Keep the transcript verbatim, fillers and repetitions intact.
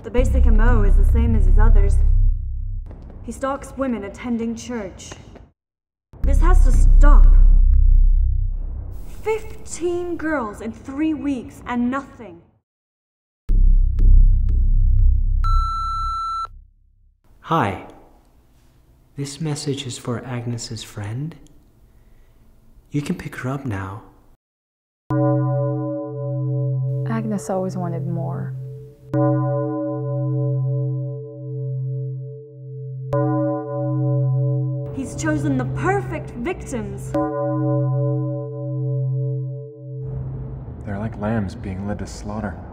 The basic M O is the same as his others. He stalks women attending church. This has to stop. Fifteen girls in three weeks and nothing. Hi. This message is for Agnes's friend. You can pick her up now. Agnes always wanted more. He's chosen the perfect victims. They're like lambs being led to slaughter.